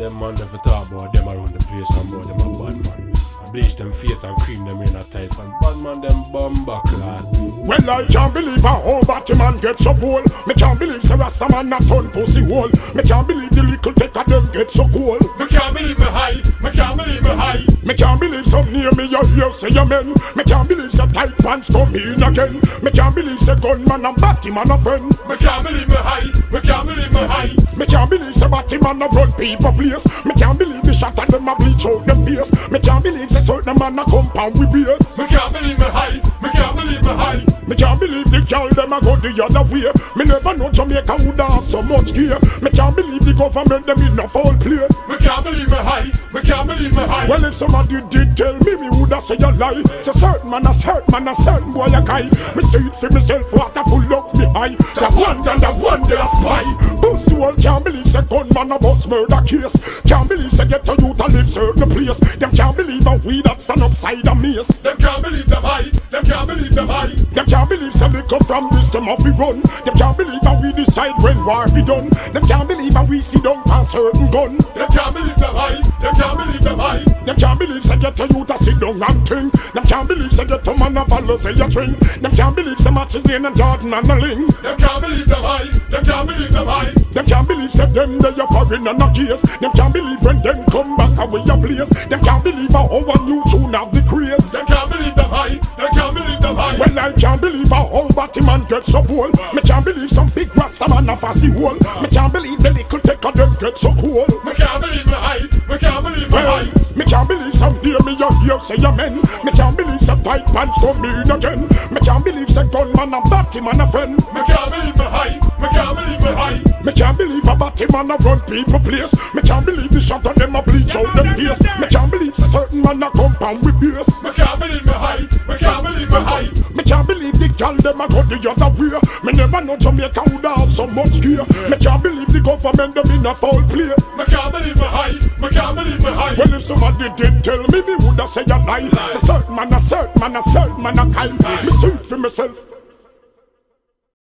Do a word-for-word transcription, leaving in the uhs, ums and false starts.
them man if you talk about them around the place and about them a bad man. I bleach them face and cream them in a tight and bad man them bumba clad. Well, I can't believe a whole Batman get so cool. Me can't believe the Rasta man not turn pussy hole. Me can't believe the little take of them get so cool. Me can't believe me high, me can't believe me high. Me can't believe some near me you hear say amen. Me can't believe some tight pants come in again. Me can't believe say gunman and Batman a friend. Me can't believe me high, me can't believe me high. Me can't believe say Batman a run people place. Me can't believe the shot of them a bleach out them face. Me can't believe say certain man a compound with beers. Me can't believe me high, me can't believe me high. Me can't believe the girl them a go the other way. Me never know Jamaica would have so much gear. Me can't believe the government them in a foul play. Me can't believe me high, me can't believe me high. Well, if somebody did tell me, me woulda say a lie. Say certain man a certain man a certain boy a guy. Me see it for myself, water full up me high. The one and the one they a spy. Pussy all can't believe say gunman a bust murder case. Can't believe say get a youth to live certain place. Them can't believe a weed that stand upside a mace. Them can't believe them high, them can't believe them high. Them can't believe say liquor from this them off we run. Them can't believe how we decide when war be done. Them can't believe how we see down for certain gun. Them can't believe them high, them can't believe them high. Them can't believe say get a youth to sit down and think. Them can't believe say get a man a follow say a string. Them can't believe say matches Lane and Jordan and a Ling. Them can't believe them high, them can't believe them high. Them can't believe say them they a foreign and a case. Them can't believe when them come back away a place. Them can't believe how a new tune have the craze. Them can't believe them high, them can't believe them high. Well, I can't believe how old Batman get so cool. Me can't believe some big Rasta man a fussy hole. Me can't believe the little take of them get so cool. Me can't believe me high, me can't believe me Well, high. me can't believe some hear me you hear say amen. Me can't believe some tight pants come in again. Me can't believe some gunman and Batman a friend. Me can't believe me high, me can't believe me high. Me can't believe a Batman a run people place. Me can't believe the shot of them a bleach out them face. Me can't believe a certain man a compound with beers. Me can't believe me high, me can't believe me high. Me can't believe the girl them a go the other way. Me never know Jamaica would have so much gear. Me can't believe the government them in a foul play. Me can't believe me high, me can't believe me high. Well, if somebody did tell me, me woulda say a lie. Say certain man a certain man a certain man a kind. Me see it for myself.